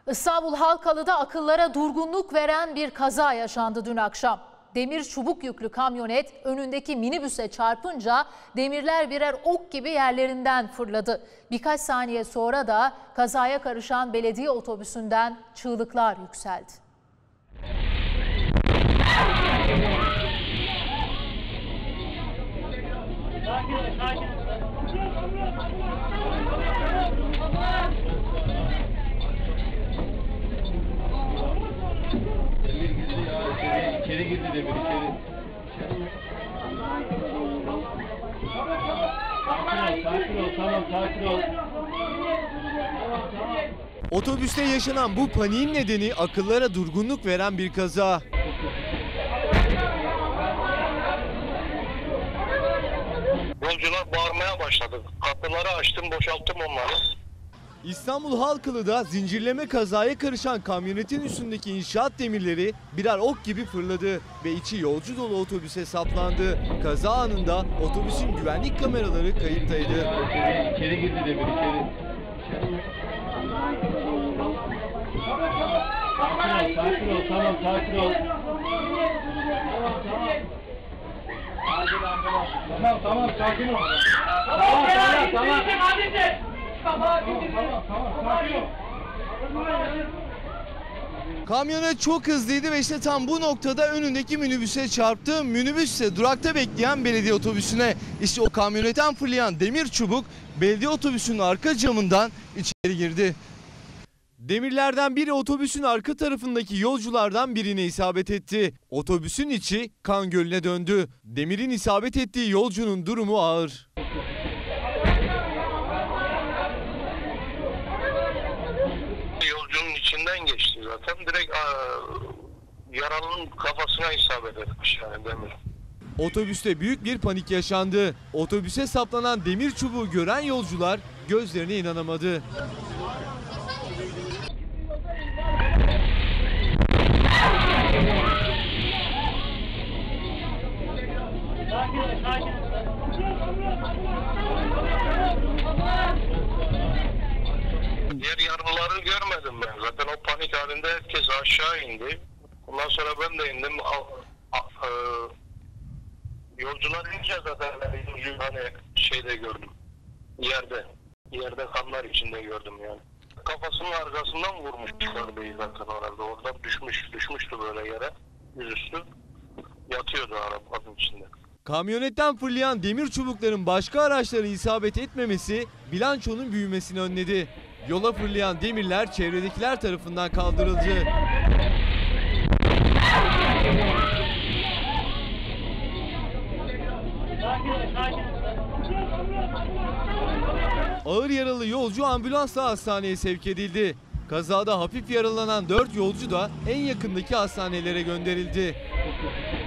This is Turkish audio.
İstanbul Halkalı'da akıllara durgunluk veren bir kaza yaşandı dün akşam. Demir çubuk yüklü kamyonet önündeki minibüse çarpınca demirler birer ok gibi yerlerinden fırladı. Birkaç saniye sonra da kazaya karışan belediye otobüsünden çığlıklar yükseldi. İçeri girdi demir içeri. Sakin ol, tamam sakin ol. Otobüste yaşanan bu paniğin nedeni akıllara durgunluk veren bir kaza. Yolcular bağırmaya başladı. Kapıları açtım, boşalttım onları. İstanbul Halkalı'da zincirleme kazaya karışan kamyonetin üstündeki inşaat demirleri birer ok gibi fırladı ve içi yolcu dolu otobüse saplandı. Kaza anında otobüsün güvenlik kameraları kayıttaydı. İçeri girdi demir içeri. Sakin ol, tamam sakin ol. Tamam sakin ol. Kamyonet çok hızlıydı ve işte tam bu noktada önündeki minibüse çarptı. Minibüs ise durakta bekleyen belediye otobüsüne. İşte o kamyonetten fırlayan demir çubuk belediye otobüsünün arka camından içeri girdi. Demirlerden biri otobüsün arka tarafındaki yolculardan birine isabet etti. Otobüsün içi kan gölüne döndü. Demirin isabet ettiği yolcunun durumu ağır. Yolcunun içinden geçti zaten. Direkt yaralının kafasına isabet etmiş yani demir. Otobüste büyük bir panik yaşandı. Otobüse saplanan demir çubuğu gören yolcular gözlerine inanamadı. Diğer yaralıları görmedim ben. Zaten o panik halinde herkes aşağı indi. Ondan sonra ben de indim. Yolcular inince zaten ben yolcuyu hani şeyde gördüm. Yerde kanlar içinde gördüm yani. Kafasının arkasından vurmuş çıkardığı zaten herhalde. Oradan düşmüştü böyle yere. Yüzüstü. Yatıyordu arabanın içinde. Kamyonetten fırlayan demir çubukların başka araçlara isabet etmemesi bilançonun büyümesini önledi. Yola fırlayan demirler çevredekiler tarafından kaldırıldı. Ağır yaralı yolcu ambulansla hastaneye sevk edildi. Kazada hafif yaralanan 4 yolcu da en yakındaki hastanelere gönderildi.